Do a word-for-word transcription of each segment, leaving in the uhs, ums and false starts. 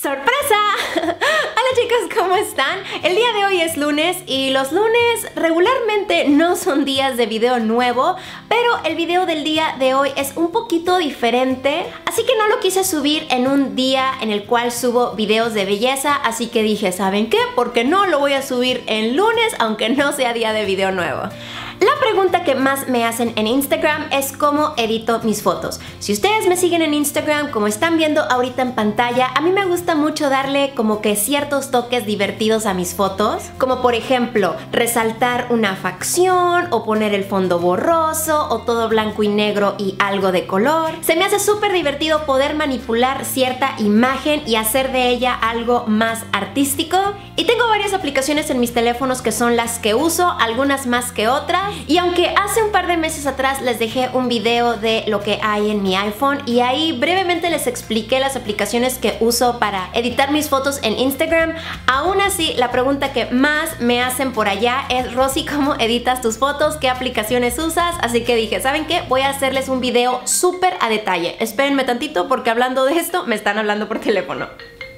¡Sorpresa! Hola chicos, ¿cómo están? El día de hoy es lunes y los lunes regularmente no son días de video nuevo, pero el video del día de hoy es un poquito diferente, así que no lo quise subir en un día en el cual subo videos de belleza, así que dije, ¿saben qué? Porque no lo voy a subir en lunes, aunque no sea día de video nuevo. La pregunta que más me hacen en Instagram es cómo edito mis fotos. Si ustedes me siguen en Instagram, como están viendo ahorita en pantalla, a mí me gusta mucho darle como que ciertos toques divertidos a mis fotos, como por ejemplo resaltar una facción o poner el fondo borroso o todo blanco y negro y algo de color. Se me hace súper divertido poder manipular cierta imagen y hacer de ella algo más artístico. Y tengo varias aplicaciones en mis teléfonos que son las que uso, algunas más que otras. Y aunque hace un par de meses atrás les dejé un video de lo que hay en mi iPhone y ahí brevemente les expliqué las aplicaciones que uso para editar mis fotos en Instagram, aún así la pregunta que más me hacen por allá es: Rosy, ¿cómo editas tus fotos? ¿Qué aplicaciones usas? Así que dije, ¿saben qué? Voy a hacerles un video súper a detalle. Espérenme tantito porque hablando de esto me están hablando por teléfono.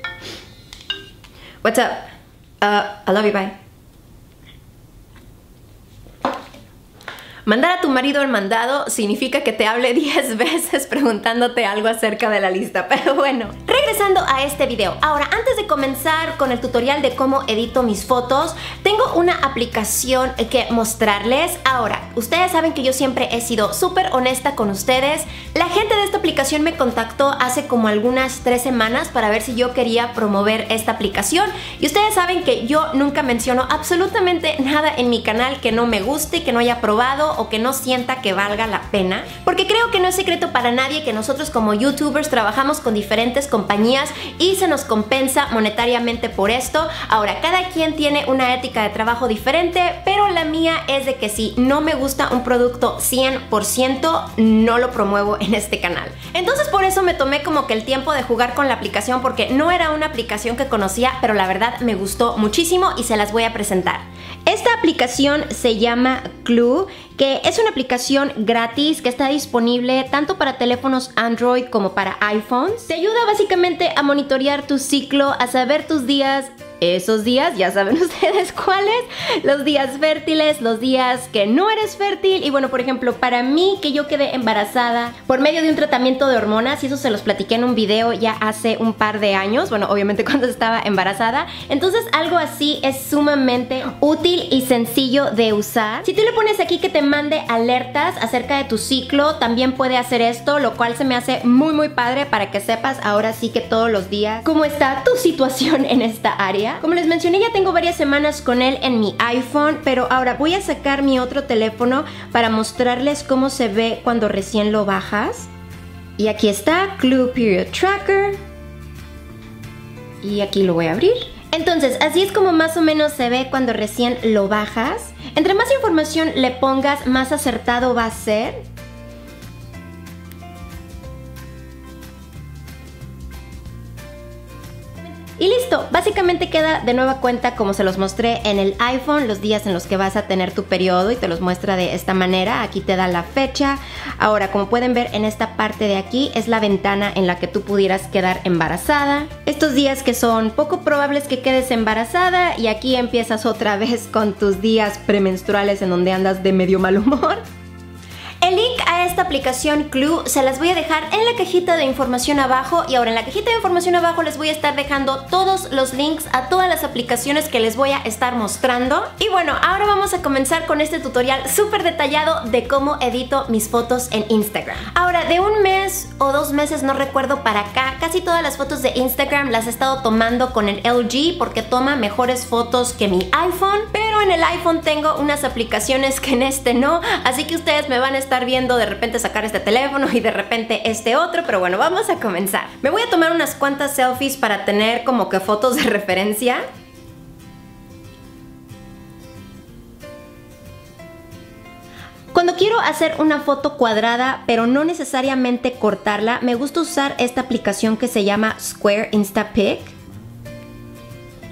What's up? Uh, I love you, bye. Mandar a tu marido el mandado significa que te hable diez veces preguntándote algo acerca de la lista, pero bueno. Regresando a este video, ahora antes de comenzar con el tutorial de cómo edito mis fotos, tengo una aplicación que mostrarles. Ahora, ustedes saben que yo siempre he sido súper honesta con ustedes. La gente de esta aplicación me contactó hace como algunas tres semanas para ver si yo quería promover esta aplicación. Y ustedes saben que yo nunca menciono absolutamente nada en mi canal que no me guste, que no haya probado o que no sienta que valga la pena, porque creo que no es secreto para nadie que nosotros como youtubers trabajamos con diferentes compañías y se nos compensa monetariamente por esto. Ahora, cada quien tiene una ética de trabajo diferente, pero la mía es de que si no me gusta un producto cien por ciento, no lo promuevo en este canal. Entonces por eso me tomé como que el tiempo de jugar con la aplicación, porque no era una aplicación que conocía, pero la verdad me gustó muchísimo y se las voy a presentar. Esta aplicación se llama Clue, que es una aplicación gratis que está disponible tanto para teléfonos Android como para iPhones. Te ayuda básicamente a monitorear tu ciclo, a saber tus días. Esos días, ya saben ustedes cuáles, los días fértiles, los días que no eres fértil. Y bueno, por ejemplo, para mí que yo quedé embarazada por medio de un tratamiento de hormonas, y eso se los platiqué en un video ya hace un par de años, bueno, obviamente cuando estaba embarazada. Entonces algo así es sumamente útil y sencillo de usar. Si tú le pones aquí que te mande alertas acerca de tu ciclo, también puede hacer esto, lo cual se me hace muy muy padre para que sepas ahora sí que todos los días cómo está tu situación en esta área. Como les mencioné, ya tengo varias semanas con él en mi iPhone, pero ahora voy a sacar mi otro teléfono para mostrarles cómo se ve cuando recién lo bajas. Y aquí está, Clue Period Tracker. Y aquí lo voy a abrir. Entonces, así es como más o menos se ve cuando recién lo bajas. Entre más información le pongas, más acertado va a ser. Y listo, básicamente queda de nueva cuenta como se los mostré en el iPhone, los días en los que vas a tener tu periodo, y te los muestra de esta manera. Aquí te da la fecha. Ahora, como pueden ver en esta parte de aquí, es la ventana en la que tú pudieras quedar embarazada. Estos días que son poco probables que quedes embarazada, y aquí empiezas otra vez con tus días premenstruales en donde andas de medio mal humor. El link a esta aplicación Clue se las voy a dejar en la cajita de información abajo, y ahora en la cajita de información abajo les voy a estar dejando todos los links a todas las aplicaciones que les voy a estar mostrando. Y bueno, ahora vamos a comenzar con este tutorial súper detallado de cómo edito mis fotos en Instagram. Ahora, de un mes o dos meses, no recuerdo, para acá, casi todas las fotos de Instagram las he estado tomando con el L G porque toma mejores fotos que mi iPhone, pero en el iPhone tengo unas aplicaciones que en este no, así que ustedes me van a estar viendo de repente sacar este teléfono y de repente este otro, pero bueno, vamos a comenzar. Me voy a tomar unas cuantas selfies para tener como que fotos de referencia. Cuando quiero hacer una foto cuadrada, pero no necesariamente cortarla, me gusta usar esta aplicación que se llama Square Instapic.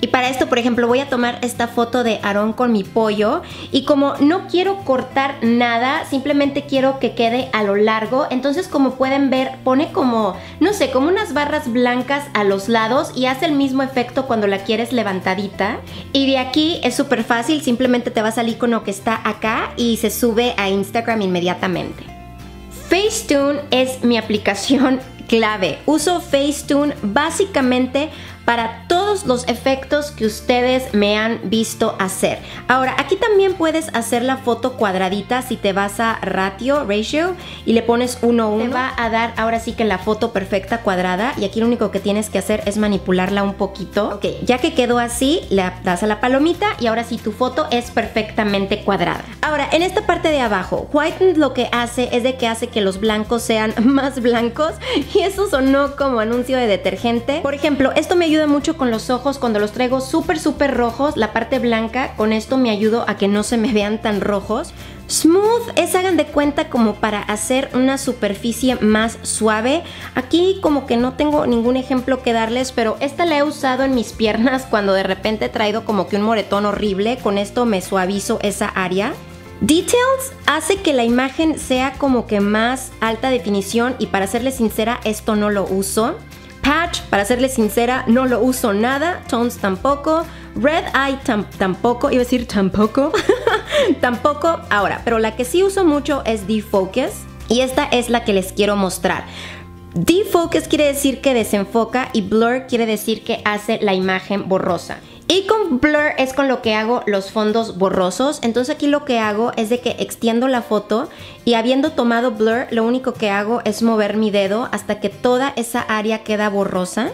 Y para esto, por ejemplo, voy a tomar esta foto de Aarón con mi pollo y como no quiero cortar nada, simplemente quiero que quede a lo largo, entonces como pueden ver pone como, no sé, como unas barras blancas a los lados y hace el mismo efecto cuando la quieres levantadita. Y de aquí es súper fácil, simplemente te vas al icono que está acá y se sube a Instagram inmediatamente. Facetune es mi aplicación clave. Uso Facetune básicamente para todos los efectos que ustedes me han visto hacer. Ahora, aquí también puedes hacer la foto cuadradita si te vas a ratio, ratio, y le pones uno uno. Te va a dar ahora sí que la foto perfecta cuadrada y aquí lo único que tienes que hacer es manipularla un poquito. Ok, ya que quedó así, le das a la palomita y ahora sí tu foto es perfectamente cuadrada. Ahora, en esta parte de abajo, Whiten lo que hace es de que hace que los blancos sean más blancos y eso sonó como anuncio de detergente. Por ejemplo, esto me ayuda ayuda mucho con los ojos cuando los traigo súper súper rojos, la parte blanca, con esto me ayudo a que no se me vean tan rojos. Smooth es, hagan de cuenta, como para hacer una superficie más suave. Aquí como que no tengo ningún ejemplo que darles, pero esta la he usado en mis piernas cuando de repente he traído como que un moretón horrible. Con esto me suavizo esa área. Details hace que la imagen sea como que más alta definición y para serles sincera esto no lo uso. Patch, para serles sincera, no lo uso nada. Tones tampoco. Red Eye tam tampoco. Iba a decir tampoco. Tampoco. Ahora, pero la que sí uso mucho es Defocus. Y esta es la que les quiero mostrar. Defocus quiere decir que desenfoca y Blur quiere decir que hace la imagen borrosa. Y con Blur es con lo que hago los fondos borrosos. Entonces aquí lo que hago es de que extiendo la foto y habiendo tomado Blur, lo único que hago es mover mi dedo hasta que toda esa área queda borrosa.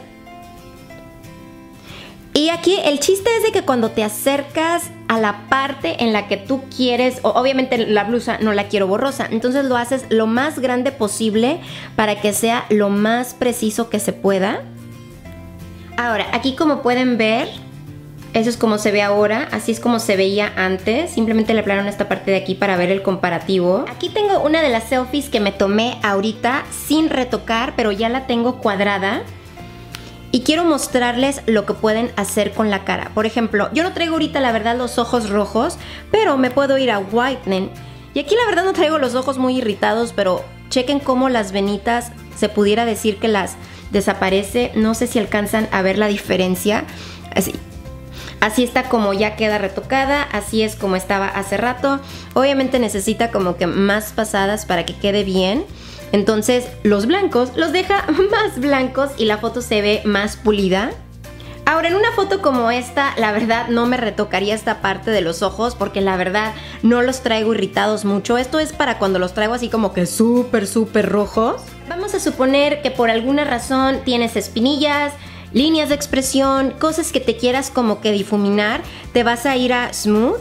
Y aquí el chiste es de que cuando te acercas a la parte en la que tú quieres, o obviamente la blusa no la quiero borrosa, entonces lo haces lo más grande posible para que sea lo más preciso que se pueda. Ahora, aquí como pueden ver, eso es como se ve ahora, así es como se veía antes. Simplemente le aplanaron esta parte de aquí para ver el comparativo. Aquí tengo una de las selfies que me tomé ahorita sin retocar, pero ya la tengo cuadrada. Y quiero mostrarles lo que pueden hacer con la cara. Por ejemplo, yo no traigo ahorita la verdad los ojos rojos, pero me puedo ir a Whitening. Y aquí la verdad no traigo los ojos muy irritados, pero chequen cómo las venitas se pudiera decir que las desaparece. No sé si alcanzan a ver la diferencia. Así. Así está como ya queda retocada, así es como estaba hace rato. Obviamente necesita como que más pasadas para que quede bien. Entonces los blancos los deja más blancos y la foto se ve más pulida. Ahora, en una foto como esta, la verdad no me retocaría esta parte de los ojos porque la verdad no los traigo irritados mucho. Esto es para cuando los traigo así como que súper súper rojos. Vamos a suponer que por alguna razón tienes espinillas, líneas de expresión, cosas que te quieras como que difuminar, te vas a ir a Smooth.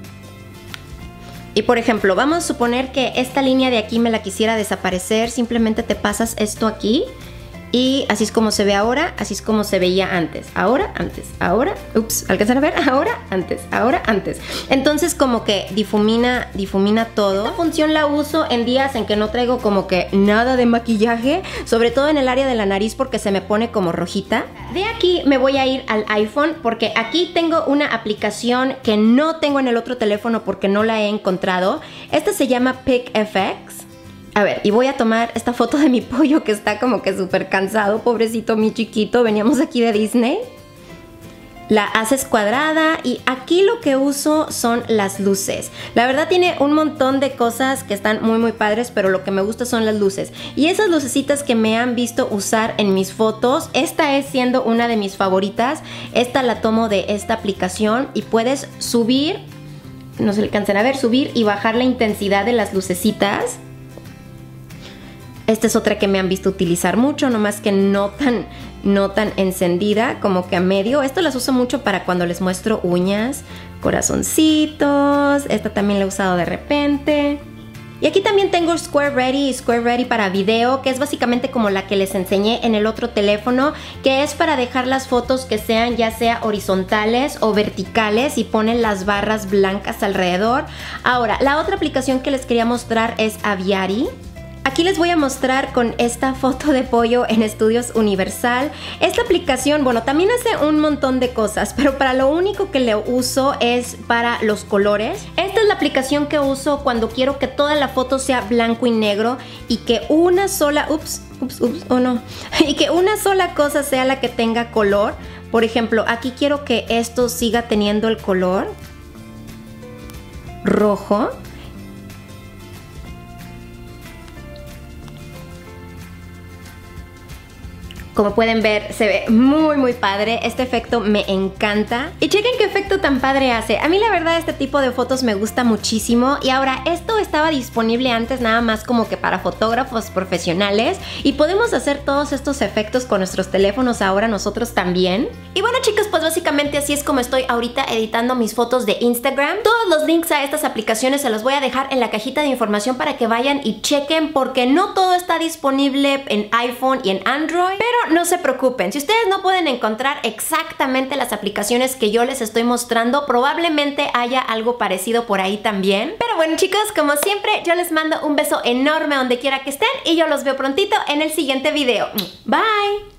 Y por ejemplo, vamos a suponer que esta línea de aquí me la quisiera desaparecer, simplemente te pasas esto aquí. Y así es como se ve ahora, así es como se veía antes. Ahora, antes, ahora, ups, ¿alcanzan a ver? Ahora, antes, ahora, antes. Entonces como que difumina, difumina todo. Esta función la uso en días en que no traigo como que nada de maquillaje, sobre todo en el área de la nariz porque se me pone como rojita. De aquí me voy a ir al iPhone porque aquí tengo una aplicación que no tengo en el otro teléfono porque no la he encontrado. Esta se llama PicFX. A ver, y voy a tomar esta foto de mi pollo que está como que súper cansado, pobrecito mi chiquito, veníamos aquí de Disney. La haces cuadrada y aquí lo que uso son las luces. La verdad tiene un montón de cosas que están muy muy padres, pero lo que me gusta son las luces. Y esas lucecitas que me han visto usar en mis fotos, esta es siendo una de mis favoritas. Esta la tomo de esta aplicación y puedes subir, no se alcancen a ver, subir y bajar la intensidad de las lucecitas. Esta es otra que me han visto utilizar mucho, nomás que no tan, no tan encendida, como que a medio. Esto las uso mucho para cuando les muestro uñas, corazoncitos. Esta también la he usado de repente. Y aquí también tengo Square Ready y Square Ready para video, que es básicamente como la que les enseñé en el otro teléfono, que es para dejar las fotos que sean ya sea horizontales o verticales y ponen las barras blancas alrededor. Ahora, la otra aplicación que les quería mostrar es Aviary. aquí les voy a mostrar con esta foto de pollo en Estudios Universal. Esta aplicación, bueno, también hace un montón de cosas, pero para lo único que le uso es para los colores. Esta es la aplicación que uso cuando quiero que toda la foto sea blanco y negro y que una sola, ups, ups, ups, oh no, y que una sola cosa sea la que tenga color. Por ejemplo, aquí quiero que esto siga teniendo el color rojo. Como pueden ver, se ve muy muy padre. Este efecto me encanta. Y chequen qué efecto tan padre hace. A mí la verdad este tipo de fotos me gusta muchísimo. Y ahora, esto estaba disponible antes nada más como que para fotógrafos profesionales. Y podemos hacer todos estos efectos con nuestros teléfonos ahora nosotros también. Y bueno chicos, pues básicamente así es como estoy ahorita editando mis fotos de Instagram. Todos los links a estas aplicaciones se los voy a dejar en la cajita de información para que vayan y chequen, porque no todo está disponible en iPhone y en Android. Pero no se preocupen, si ustedes no pueden encontrar exactamente las aplicaciones que yo les estoy mostrando, probablemente haya algo parecido por ahí también. Pero bueno chicos, como siempre, yo les mando un beso enorme donde quiera que estén y yo los veo prontito en el siguiente video. Bye.